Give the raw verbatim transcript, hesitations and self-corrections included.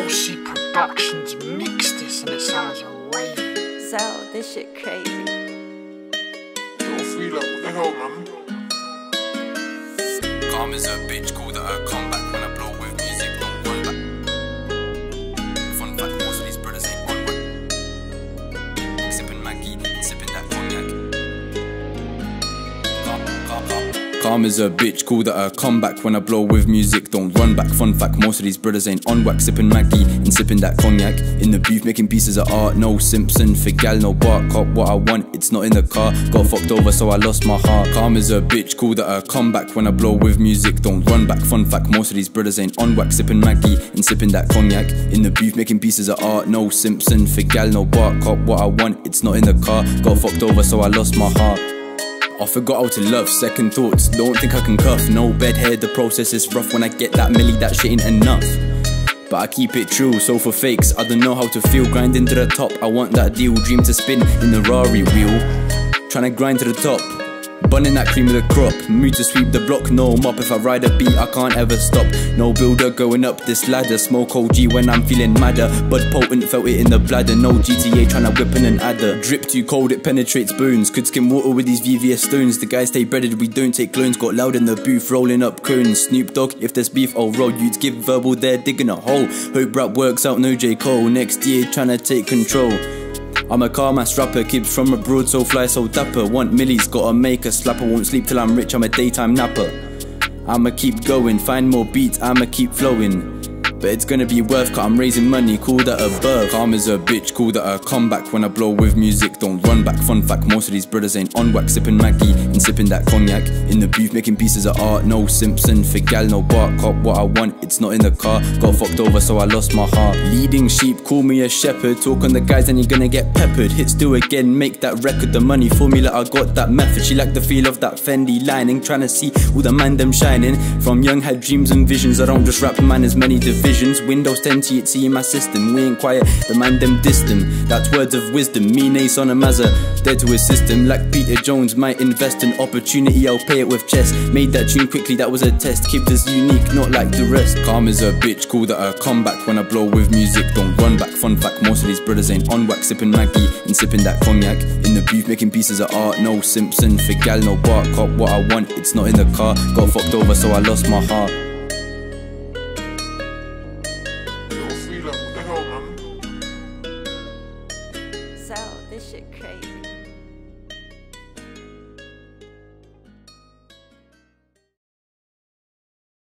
Amuseio Productions mixed this and it sounds wavy. So, this shit crazy. Yo, free like, what the hell, man? Calm as a bitch, call that a comeback. When I blow with music, don't run back. Fun fact, most of these brothers ain't on whack. Sipping Maggie and sipping that cognac. Calm, calm, calm. Calm as a bitch, call that a comeback. When I blow with music, don't run back. Fun fact, most of these brothers ain't on whack. Sipping Maggie and sipping that cognac. In the booth, making pieces of art. No Simpson for gal, no bark. Cop what I want, it's not in the car. Got fucked over, so I lost my heart. Calm as a bitch, call that a comeback. When I blow with music, don't run back. Fun fact, most of these brothers ain't on whack. Sipping Maggie and sipping that cognac. In the booth, making pieces of art. No Simpson for gal, no bark. Cop what I want, it's not in the car. Got fucked over, so I lost my heart. I forgot how to love, second thoughts, don't think I can cuff. No bed hair, the process is rough. When I get that milli, that shit ain't enough. But I keep it true, so for fakes, I don't know how to feel. Grinding to the top, I want that deal. Dream to spin in the Rari wheel. Tryna grind to the top, bunning that cream of the crop. Mood to sweep the block, no mop. If I ride a beat, I can't ever stop. No builder going up this ladder. Smoke O G when I'm feeling madder. Bud potent, felt it in the bladder. No G T A tryna whip in an adder. Drip too cold, it penetrates bones. Could skim water with these V V S stones. The guys stay breaded, we don't take loans. Got loud in the booth, rolling up cones. Snoop Dogg, if there's beef, I'll roll. You'd give verbal, they're digging a hole. Hope rap works out, no J Cole. Next year, tryna take control. I'm a calm ass rapper, Kibs from abroad, so fly, so dapper. Want millies, gotta make a slapper. Won't sleep till I'm rich, I'm a daytime napper. I'ma keep going, find more beats, I'ma keep flowing. But it's gonna be worth, cause I'm raising money, call that a birth. Calm as a bitch, call that a comeback. When I blow with music, don't run back. Fun fact, most of these brothers ain't on whack. Sipping Maggie and sipping that cognac. In the booth, making pieces of art. No Simpson for gal, no bark. Cop what I want, it's not in the car. Got fucked over, so I lost my heart. Leading sheep, call me a shepherd. Talk on the guys and you're gonna get peppered. Hit still again, make that record. The money formula, I got that method. She liked the feel of that Fendi lining. Trying to see all the man them shining. From young had dreams and visions. I don't just rap, man, there's many divisions. Windows ten T H C in my system. We ain't quiet, the man them distant. That's words of wisdom. Me Nace on a Mazza, dead to his system. Like Peter Jones, might invest in opportunity, I'll pay it with chess. Made that tune quickly, that was a test. Kibs is unique, not like the rest. Calm as a bitch, call that a comeback. When I blow with music, don't run back. Fun fact, most of these brothers ain't on whack. Sipping Maggie and sipping that cognac. In the booth, making pieces of art. No Simpson for gal, no bark. Cop what I want, it's not in the car. Got fucked over, so I lost my heart.